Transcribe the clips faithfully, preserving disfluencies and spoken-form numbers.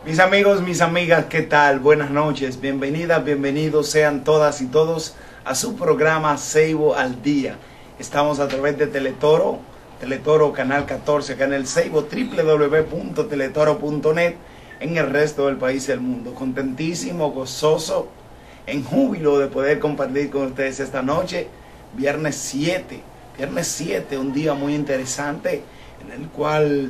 Mis amigos, mis amigas, ¿qué tal? Buenas noches, bienvenidas, bienvenidos sean todas y todos a su programa Ceibo al Día. Estamos a través de Teletoro, Teletoro Canal catorce, acá en el Ceibo, doble u doble u doble u punto teletoro punto net, en el resto del país y del mundo. Contentísimo, gozoso, en júbilo de poder compartir con ustedes esta noche, viernes siete, viernes siete, un día muy interesante en el cual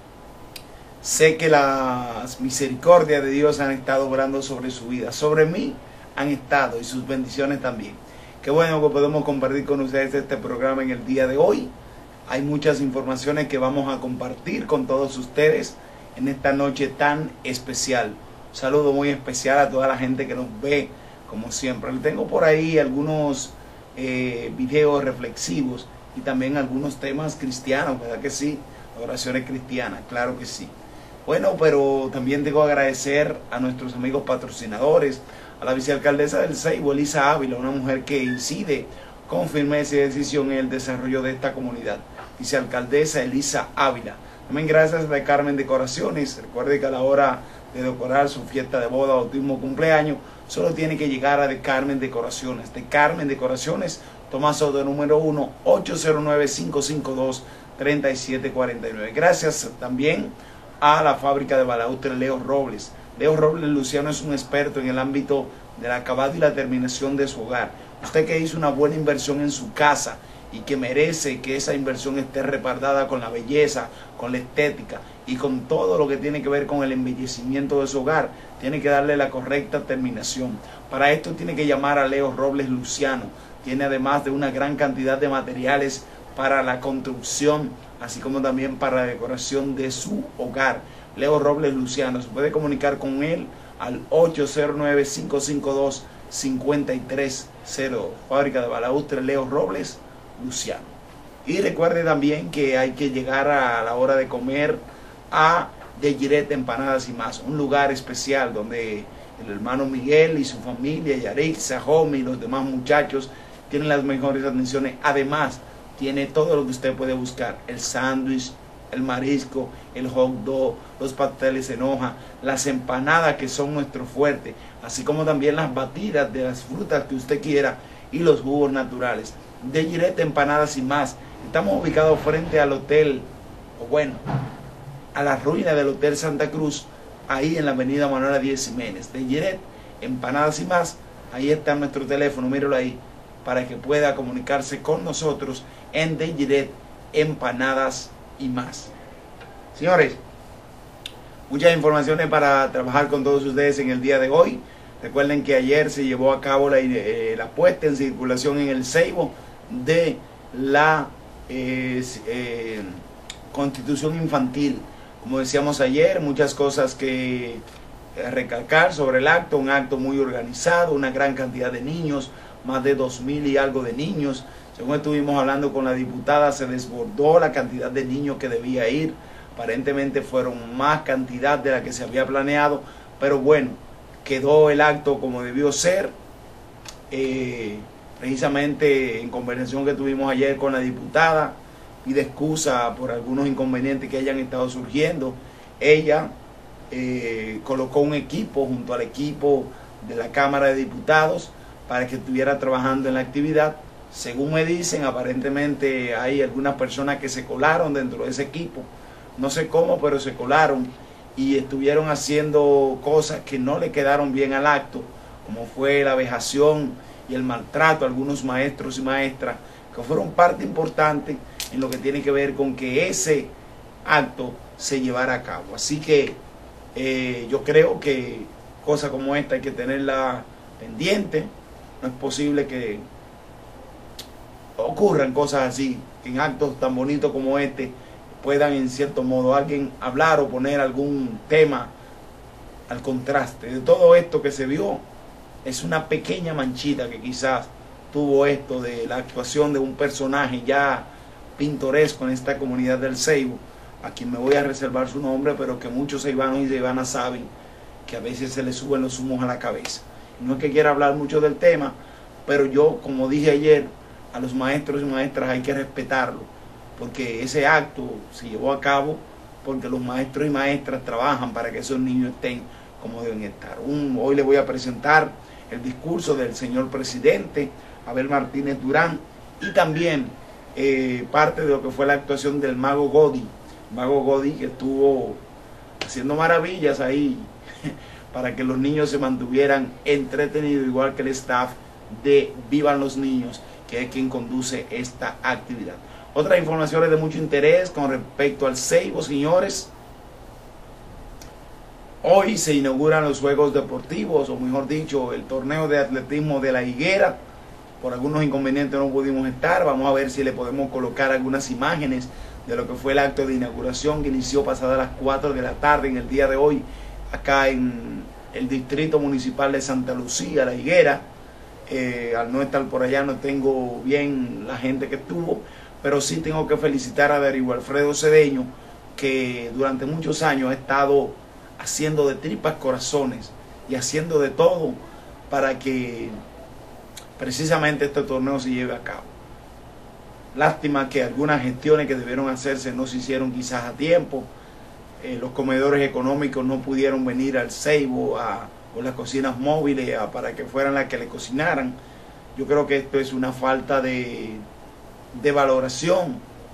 sé que las misericordias de Dios han estado obrando sobre su vida, sobre mí han estado y sus bendiciones también. Qué bueno que podemos compartir con ustedes este programa en el día de hoy. Hay muchas informaciones que vamos a compartir con todos ustedes en esta noche tan especial. Un saludo muy especial a toda la gente que nos ve, como siempre. Les tengo por ahí algunos eh, videos reflexivos y también algunos temas cristianos, ¿verdad que sí? Oraciones cristianas, claro que sí. Bueno, pero también tengo que agradecer a nuestros amigos patrocinadores, a la vicealcaldesa del Ceibo, Elisa Ávila, una mujer que incide con firmeza y decisión en el desarrollo de esta comunidad. Vicealcaldesa Elisa Ávila. También gracias a Carmen Decoraciones. Recuerde que a la hora de decorar su fiesta de boda, bautismo, cumpleaños, solo tiene que llegar a de Carmen Decoraciones. De Carmen Decoraciones, Tomás Soto, número uno, ocho cero nueve, cinco cinco dos, tres siete cuatro nueve. Gracias también a la fábrica de balaustres Leo Robles. Leo Robles Luciano es un experto en el ámbito del acabado y la terminación de su hogar. Usted que hizo una buena inversión en su casa y que merece que esa inversión esté respaldada con la belleza, con la estética y con todo lo que tiene que ver con el embellecimiento de su hogar, tiene que darle la correcta terminación. Para esto tiene que llamar a Leo Robles Luciano. Tiene además de una gran cantidad de materiales para la construcción, así como también para la decoración de su hogar. Leo Robles Luciano, se puede comunicar con él al ocho cero nueve, cinco cinco dos, cinco tres cero. Fábrica de balaustres Leo Robles Luciano. Y recuerde también que hay que llegar a la hora de comer a De Giret Empanadas y Más, un lugar especial donde el hermano Miguel y su familia, Yarixa, Jomi y los demás muchachos tienen las mejores atenciones. Además, tiene todo lo que usted puede buscar: el sándwich, el marisco, el hot dog, los pasteles en hoja, las empanadas que son nuestro fuerte, así como también las batidas de las frutas que usted quiera y los jugos naturales. De Giret Empanadas y Más. Estamos ubicados frente al hotel, o bueno, a la ruina del Hotel Santa Cruz, ahí en la avenida Manuel Díez Jiménez. De Giret Empanadas y Más. Ahí está nuestro teléfono, míralo ahí, para que pueda comunicarse con nosotros en De Giret Empanadas y Más. Señores, muchas informaciones para trabajar con todos ustedes en el día de hoy. Recuerden que ayer se llevó a cabo la, eh, la puesta en circulación en el Ceibo de la eh, eh, Constitución Infantil. Como decíamos ayer, muchas cosas que eh, recalcar sobre el acto. Un acto muy organizado, una gran cantidad de niños, más de dos mil y algo de niños. Según estuvimos hablando con la diputada, se desbordó la cantidad de niños que debía ir. Aparentemente fueron más cantidad de la que se había planeado, pero bueno, quedó el acto como debió ser. Eh, precisamente en conversación que tuvimos ayer con la diputada, pide excusa por algunos inconvenientes que hayan estado surgiendo. Ella eh, colocó un equipo junto al equipo de la Cámara de Diputados para que estuviera trabajando en la actividad. Según me dicen, aparentemente hay algunas personas que se colaron dentro de ese equipo, no sé cómo, pero se colaron y estuvieron haciendo cosas que no le quedaron bien al acto, como fue la vejación y el maltrato a algunos maestros y maestras, que fueron parte importante en lo que tiene que ver con que ese acto se llevara a cabo. Así que eh, yo creo que cosas como esta hay que tenerla pendiente. No es posible que ocurran cosas así, que en actos tan bonitos como este puedan en cierto modo alguien hablar o poner algún tema al contraste. De todo esto que se vio, es una pequeña manchita que quizás tuvo esto de la actuación de un personaje ya pintoresco en esta comunidad del Ceibo, a quien me voy a reservar su nombre, pero que muchos ceibanos y ceibanas saben que a veces se les suben los humos a la cabeza. No es que quiera hablar mucho del tema, pero yo, como dije ayer, a los maestros y maestras hay que respetarlo, porque ese acto se llevó a cabo porque los maestros y maestras trabajan para que esos niños estén como deben estar. Un, hoy les voy a presentar el discurso del señor presidente Abel Martínez Durán y también eh, parte de lo que fue la actuación del Mago Godi, Mago Godi que estuvo haciendo maravillas ahí para que los niños se mantuvieran entretenidos, igual que el staff de Vivan los Niños, que es quien conduce esta actividad. Otras informaciones de mucho interés con respecto al Ceibo, señores. Hoy se inauguran los Juegos Deportivos, o mejor dicho, el torneo de atletismo de La Higuera. Por algunos inconvenientes no pudimos estar. Vamos a ver si le podemos colocar algunas imágenes de lo que fue el acto de inauguración que inició pasadas las cuatro de la tarde en el día de hoy, acá en el distrito municipal de Santa Lucía, La Higuera. Eh, al no estar por allá no tengo bien la gente que estuvo, pero sí tengo que felicitar a Darío Alfredo Cedeño, que durante muchos años ha estado haciendo de tripas corazones y haciendo de todo para que precisamente este torneo se lleve a cabo. Lástima que algunas gestiones que debieron hacerse no se hicieron quizás a tiempo. Eh, los comedores económicos no pudieron venir al Ceibo a, o las cocinas móviles a, para que fueran las que le cocinaran. Yo creo que esto es una falta de, de valoración.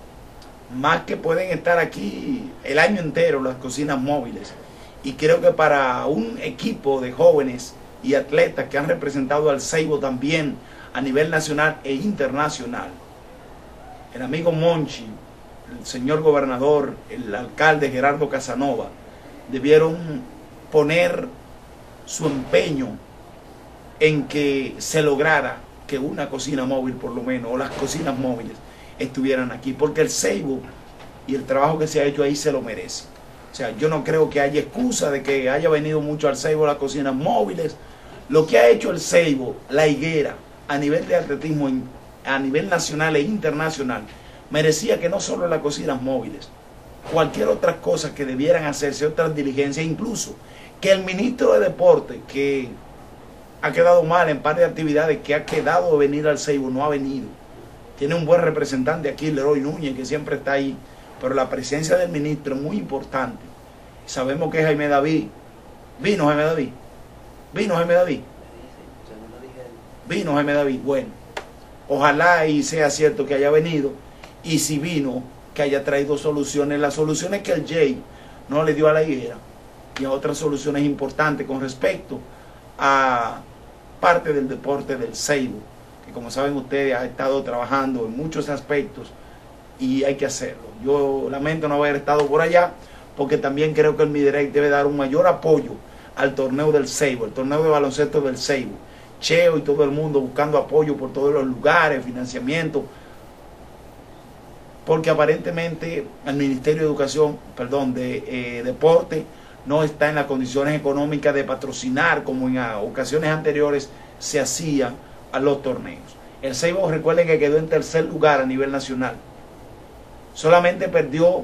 Más que pueden estar aquí el año entero las cocinas móviles. Y creo que para un equipo de jóvenes y atletas que han representado al Ceibo también a nivel nacional e internacional, el amigo Monchi, el señor gobernador, el alcalde Gerardo Casanova, debieron poner su empeño en que se lograra que una cocina móvil por lo menos, o las cocinas móviles, estuvieran aquí, porque el Ceibo y el trabajo que se ha hecho ahí se lo merece. O sea, yo no creo que haya excusa de que haya venido mucho al Ceibo las cocinas móviles. Lo que ha hecho el Ceibo, La Higuera, a nivel de atletismo, a nivel nacional e internacional, merecía que no solo las cocinas móviles, cualquier otra cosa que debieran hacerse, otras diligencias, incluso que el ministro de Deporte, que ha quedado mal en par de actividades, que ha quedado de venir al Ceibo, no ha venido. Tiene un buen representante aquí, Leroy Núñez, que siempre está ahí, pero la presencia del ministro es muy importante. Sabemos que Jaime David, vino Jaime David, vino Jaime David, vino Jaime David, bueno, ojalá y sea cierto que haya venido, y si vino, que haya traído soluciones, las soluciones que el Jay no le dio a La Higuera, y a otras soluciones importantes con respecto a parte del deporte del Ceibo, que como saben ustedes ha estado trabajando en muchos aspectos y hay que hacerlo. Yo lamento no haber estado por allá, porque también creo que el Midirect debe dar un mayor apoyo al torneo del Ceibo, el torneo de baloncesto del Ceibo. Cheo y todo el mundo buscando apoyo por todos los lugares, financiamiento, porque aparentemente el Ministerio de Educación, perdón, de eh, Deporte no está en las condiciones económicas de patrocinar como en ocasiones anteriores se hacía a los torneos. El Ceibo, recuerden que quedó en tercer lugar a nivel nacional. Solamente perdió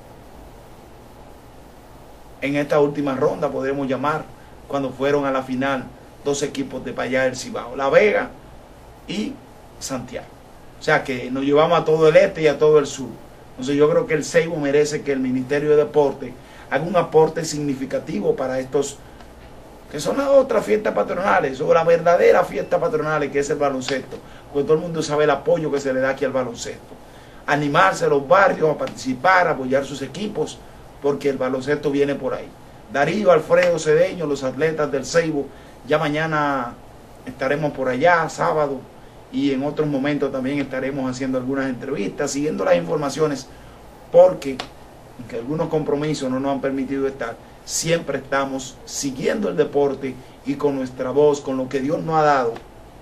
en esta última ronda, podremos llamar, cuando fueron a la final dos equipos de Payá del Cibao, La Vega y Santiago. O sea que nos llevamos a todo el este y a todo el sur. Entonces yo creo que el Ceibo merece que el Ministerio de Deporte haga un aporte significativo para estos, que son las otras fiestas patronales, o la verdadera fiesta patronal que es el baloncesto, porque todo el mundo sabe el apoyo que se le da aquí al baloncesto. Animarse a los barrios a participar, a apoyar sus equipos, porque el baloncesto viene por ahí. Darío Alfredo Cedeño, los atletas del Ceibo, ya mañana estaremos por allá, sábado, y en otros momentos también estaremos haciendo algunas entrevistas, siguiendo las informaciones, porque aunque algunos compromisos no nos han permitido estar, siempre estamos siguiendo el deporte y con nuestra voz, con lo que Dios nos ha dado,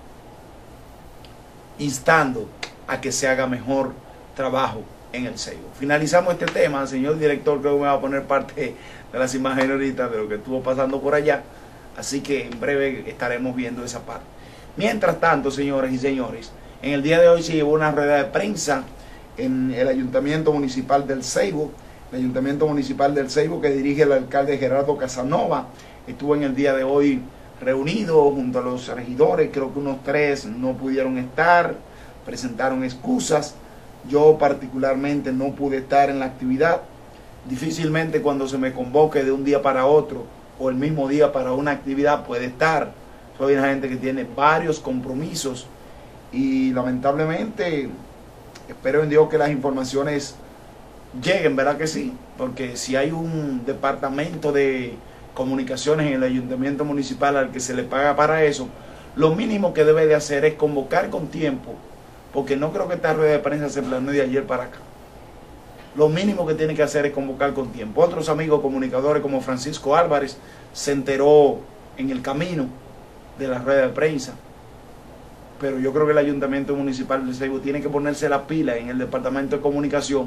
instando a que se haga mejor trabajo en el Ceibo. Finalizamos este tema. El señor director creo que me va a poner parte de las imágenes ahorita de lo que estuvo pasando por allá, así que en breve estaremos viendo esa parte. Mientras tanto, señores y señores, en el día de hoy se llevó una rueda de prensa en el Ayuntamiento Municipal del Ceibo, el Ayuntamiento Municipal del Ceibo que dirige el alcalde Gerardo Casanova. Estuvo en el día de hoy reunido junto a los regidores, creo que unos tres no pudieron estar, presentaron excusas. Yo particularmente no pude estar en la actividad, difícilmente cuando se me convoque de un día para otro o el mismo día para una actividad puede estar. Soy una gente que tiene varios compromisos y lamentablemente espero en Dios que las informaciones lleguen, ¿verdad que sí? Porque si hay un departamento de comunicaciones en el ayuntamiento municipal al que se le paga para eso, lo mínimo que debe de hacer es convocar con tiempo, porque no creo que esta rueda de prensa se planeó de ayer para acá. Lo mínimo que tiene que hacer es convocar con tiempo. Otros amigos comunicadores como Francisco Álvarez se enteró en el camino de la rueda de prensa, pero yo creo que el ayuntamiento municipal de Seibo tiene que ponerse la pila en el departamento de comunicación,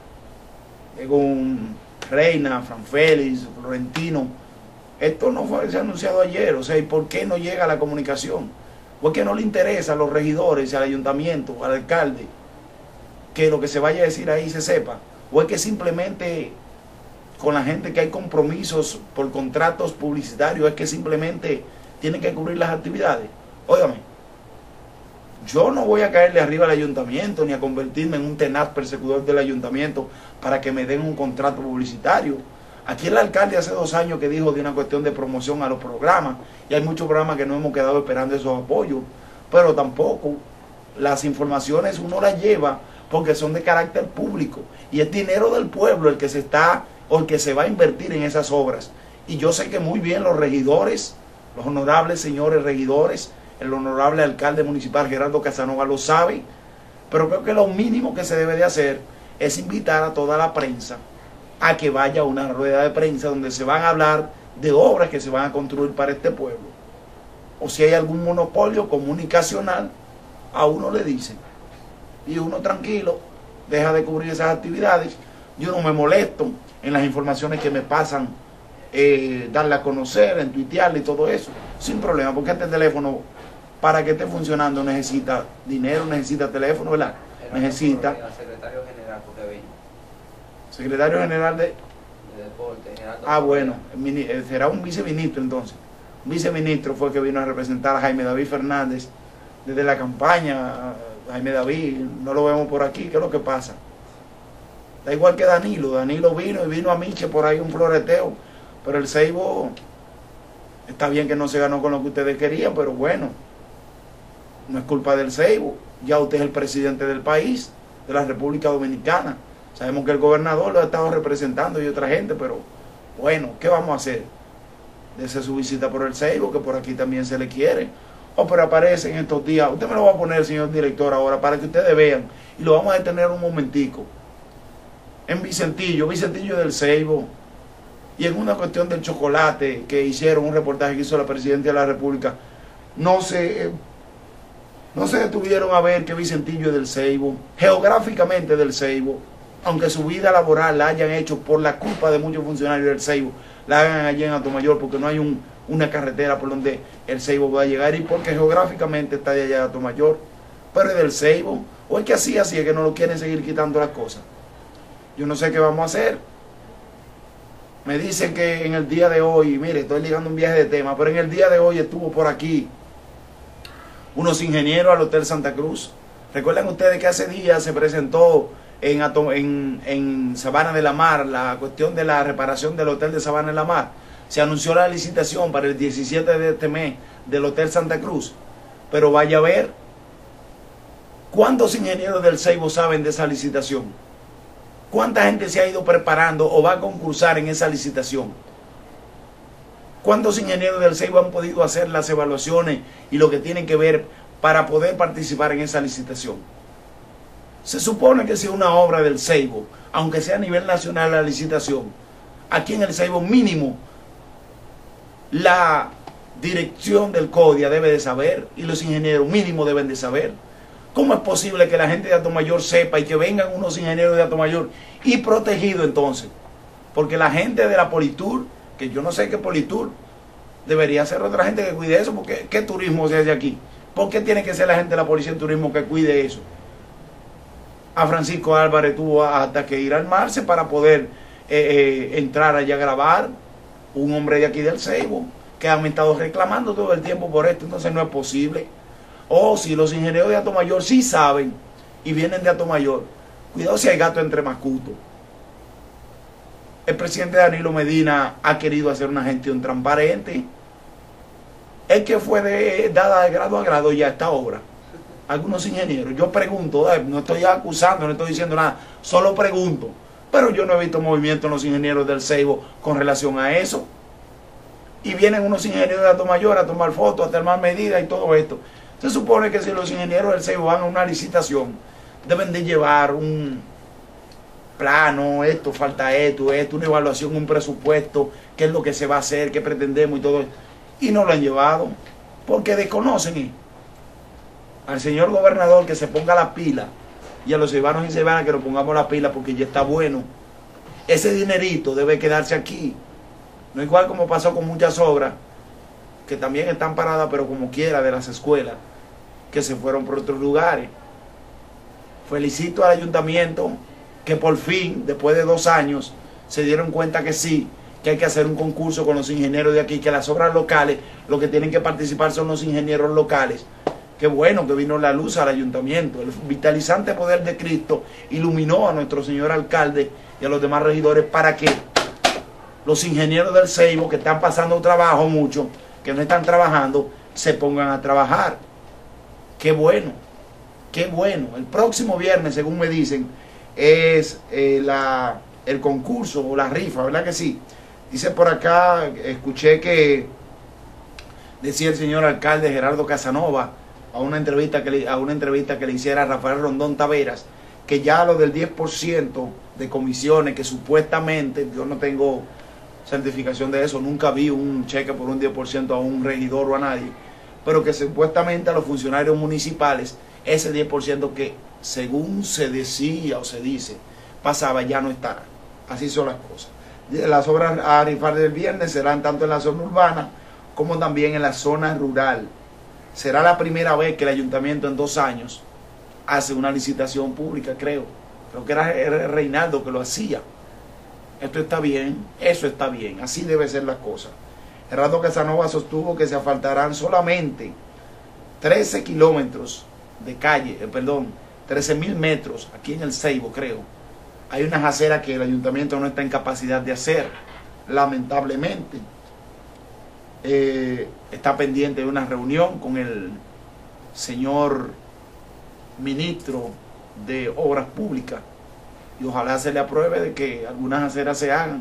con Reina, Fran Félix, Florentino. Esto no fue se anunciado ayer, o sea, ¿y por qué no llega a la comunicación? ¿Por qué no le interesa a los regidores, al ayuntamiento, al alcalde, que lo que se vaya a decir ahí se sepa? ¿O es que simplemente con la gente que hay compromisos por contratos publicitarios, es que simplemente tienen que cubrir las actividades? Óigame, yo no voy a caerle arriba al ayuntamiento ni a convertirme en un tenaz perseguidor del ayuntamiento para que me den un contrato publicitario. Aquí el alcalde hace dos años que dijo de una cuestión de promoción a los programas, y hay muchos programas que no hemos quedado esperando esos apoyos, pero tampoco las informaciones uno las lleva porque son de carácter público y es dinero del pueblo el que se está o el que se va a invertir en esas obras. Y yo sé que muy bien los regidores, los honorables señores regidores, el honorable alcalde municipal Gerardo Casanova lo sabe, pero creo que lo mínimo que se debe de hacer es invitar a toda la prensa a que vaya a una rueda de prensa donde se van a hablar de obras que se van a construir para este pueblo. O si hay algún monopolio comunicacional, a uno le dicen. Y uno tranquilo, deja de cubrir esas actividades. Yo no me molesto en las informaciones que me pasan, eh, darle a conocer, en tuitearle y todo eso, sin problema, porque este teléfono, para que esté funcionando, necesita dinero, necesita teléfono, ¿verdad? Necesita. El secretario general, porque vino. Secretario general de... De deporte, Gerardo. Ah, bueno, será un viceministro entonces. Un viceministro fue el que vino a representar a Jaime David Fernández desde la campaña. Jaime David, no lo vemos por aquí, ¿qué es lo que pasa? Da igual que Danilo, Danilo vino y vino a Miche por ahí un floreteo, pero el Seibo está bien que no se ganó con lo que ustedes querían, pero bueno, no es culpa del Seibo, ya usted es el presidente del país, de la República Dominicana, sabemos que el gobernador lo ha estado representando y otra gente, pero bueno, ¿qué vamos a hacer? Dese su visita por el Seibo, que por aquí también se le quiere. Oh, pero aparece en estos días, usted me lo va a poner, señor director, ahora, para que ustedes vean, y lo vamos a detener un momentico. En Vicentillo, Vicentillo del Seibo, y en una cuestión del chocolate que hicieron, un reportaje que hizo la Presidenta de la República, no se, no se detuvieron a ver que Vicentillo es del Seibo, geográficamente del Seibo, aunque su vida laboral la hayan hecho por la culpa de muchos funcionarios del Seibo, la hagan allí en Atomayor, porque no hay un, una carretera por donde el Seibo va a llegar, y porque geográficamente está de allá de Atomayor, pero es del Seibo, o es que así, así es que no lo quieren seguir quitando las cosas. Yo no sé qué vamos a hacer. Me dicen que en el día de hoy, mire, estoy ligando un viaje de tema, pero en el día de hoy estuvo por aquí unos ingenieros al Hotel Santa Cruz. Recuerdan ustedes que hace días se presentó en, en, en Sabana de la Mar la cuestión de la reparación del Hotel de Sabana de la Mar. Se anunció la licitación para el diecisiete de este mes del Hotel Santa Cruz, pero vaya a ver cuántos ingenieros del Seibo saben de esa licitación. ¿Cuánta gente se ha ido preparando o va a concursar en esa licitación? ¿Cuántos ingenieros del Seibo han podido hacer las evaluaciones y lo que tienen que ver para poder participar en esa licitación? Se supone que si es una obra del Seibo, aunque sea a nivel nacional la licitación, aquí en el Seibo mínimo la dirección del CODIA debe de saber y los ingenieros mínimo deben de saber. ¿Cómo es posible que la gente de Atomayor sepa y que vengan unos ingenieros de Atomayor y protegido entonces? Porque la gente de la Politur, que yo no sé qué Politur, debería ser otra gente que cuide eso, porque ¿qué turismo se hace aquí? ¿Por qué tiene que ser la gente de la Policía de Turismo que cuide eso? A Francisco Álvarez tuvo hasta que ir al Marce para poder eh, eh, entrar allá a grabar, un hombre de aquí del Seibo, que han estado reclamando todo el tiempo por esto, entonces no es posible. O si los ingenieros de Atomayor sí saben y vienen de Atomayor, cuidado si hay gato entre mascutos. el presidente Danilo Medina ha querido hacer una gestión transparente. Es que fue de, dada de grado a grado ya esta obra. Algunos ingenieros, yo pregunto, no estoy acusando, no estoy diciendo nada, solo pregunto. Pero yo no he visto movimiento en los ingenieros del Ceibo con relación a eso. Y vienen unos ingenieros de Alto Mayor a tomar fotos, a tomar medidas y todo esto. Se supone que si los ingenieros del Ceibo van a una licitación, deben de llevar un plano, esto, falta esto, esto, una evaluación, un presupuesto, qué es lo que se va a hacer, qué pretendemos y todo eso. Y no lo han llevado, porque desconocen al señor gobernador que se ponga la pila, y a los ceibanos y ceibanas que nos pongamos la pila, porque ya está bueno. Ese dinerito debe quedarse aquí. No igual como pasó con muchas obras, que también están paradas, pero como quiera, de las escuelas, que se fueron por otros lugares. Felicito al ayuntamiento, que por fin, después de dos años, se dieron cuenta que sí, que hay que hacer un concurso con los ingenieros de aquí, que las obras locales, lo que tienen que participar son los ingenieros locales. Qué bueno que vino la luz al ayuntamiento. El vitalizante poder de Cristo iluminó a nuestro señor alcalde y a los demás regidores para que los ingenieros del Ceibo, que están pasando trabajo mucho, que no están trabajando, se pongan a trabajar. Qué bueno, qué bueno. El próximo viernes, según me dicen, es eh, la, el concurso o la rifa, ¿verdad que sí? Dice por acá, escuché que decía el señor alcalde Gerardo Casanova a una entrevista que le, a una entrevista que le hiciera a Rafael Rondón Taveras, que ya lo del diez por ciento de comisiones que supuestamente, yo no tengo certificación de eso, nunca vi un cheque por un diez por ciento a un regidor o a nadie, pero que supuestamente a los funcionarios municipales ese diez por ciento que según se decía o se dice pasaba ya no estará. Así son las cosas. Las obras a rifar del viernes serán tanto en la zona urbana como también en la zona rural. Será la primera vez que el ayuntamiento en dos años hace una licitación pública, creo. Creo que era Reinaldo que lo hacía. Esto está bien, eso está bien, así debe ser la cosa. Gerardo Casanova sostuvo que se asfaltarán solamente trece kilómetros de calle, eh, perdón, trece mil metros aquí en el Ceibo, creo. Hay unas aceras que el ayuntamiento no está en capacidad de hacer, lamentablemente. Eh, está pendiente de una reunión con el señor ministro de Obras Públicas y ojalá se le apruebe de que algunas aceras se hagan.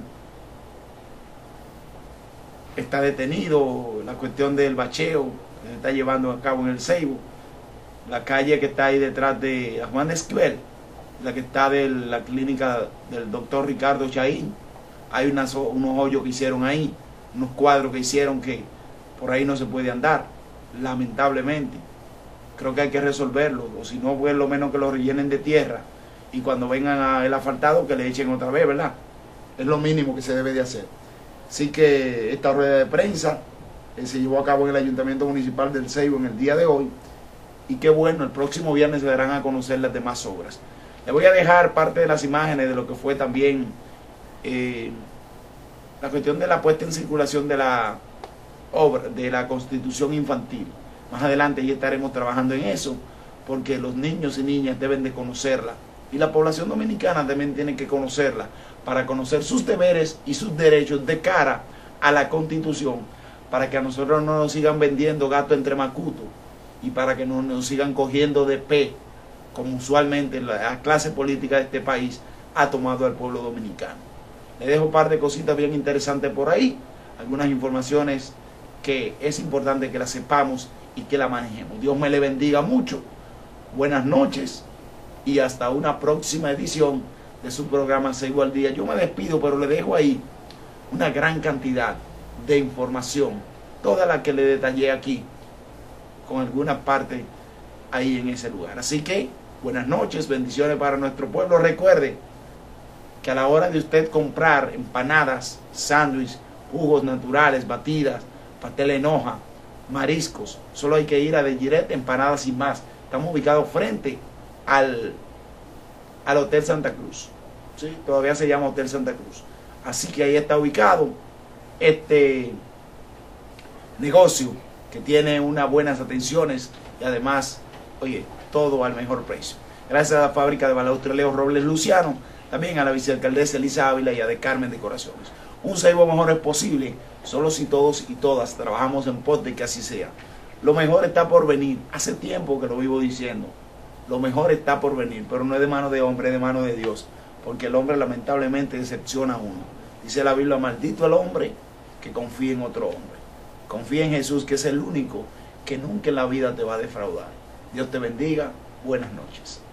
Está detenido la cuestión del bacheo que se está llevando a cabo en el Ceibo. La calle que está ahí detrás de Juan de Esquivel, la que está de la clínica del doctor Ricardo Chaín, hay unas, unos hoyos que hicieron ahí, unos cuadros que hicieron que por ahí no se puede andar, lamentablemente. Creo que hay que resolverlo, o si no, pues lo menos que lo rellenen de tierra y cuando vengan a el asfaltado que le echen otra vez, ¿verdad? Es lo mínimo que se debe de hacer. Así que esta rueda de prensa eh, se llevó a cabo en el Ayuntamiento Municipal del Ceibo en el día de hoy. Y qué bueno, el próximo viernes se darán a conocer las demás obras. Le voy a dejar parte de las imágenes de lo que fue también eh, la cuestión de la puesta en circulación de la obra, de la Constitución Infantil. Más adelante ya estaremos trabajando en eso, porque los niños y niñas deben de conocerla. Y la población dominicana también tiene que conocerla, para conocer sus deberes y sus derechos de cara a la Constitución, para que a nosotros no nos sigan vendiendo gato entre macuto, y para que no nos sigan cogiendo de pe, como usualmente la clase política de este país ha tomado al pueblo dominicano. Le dejo un par de cositas bien interesantes por ahí, algunas informaciones que es importante que las sepamos y que la manejemos. Dios me le bendiga mucho. Buenas noches y hasta una próxima edición de su programa Ceibo al Día. Yo me despido, pero le dejo ahí una gran cantidad de información, toda la que le detallé aquí, con alguna parte ahí en ese lugar. Así que, buenas noches, bendiciones para nuestro pueblo. Recuerde que a la hora de usted comprar empanadas, sándwiches, jugos naturales, batidas, pastel en hoja, mariscos, solo hay que ir a De Giret Empanadas y Más. Estamos ubicados frente al, al Hotel Santa Cruz. ¿Sí? Todavía se llama Hotel Santa Cruz. Así que ahí está ubicado este negocio que tiene unas buenas atenciones y además, oye, todo al mejor precio. Gracias a la fábrica de balaustre Leo Robles Luciano, también a la vicealcaldesa Elisa Ávila y a de Carmen de Corazones. Un Seibo mejor es posible solo si todos y todas trabajamos en pos de que así sea. Lo mejor está por venir. Hace tiempo que lo vivo diciendo. Lo mejor está por venir, pero no es de mano de hombre, es de mano de Dios. Porque el hombre lamentablemente decepciona a uno. Dice la Biblia, maldito el hombre que confía en otro hombre. Confía en Jesús, que es el único que nunca en la vida te va a defraudar. Dios te bendiga. Buenas noches.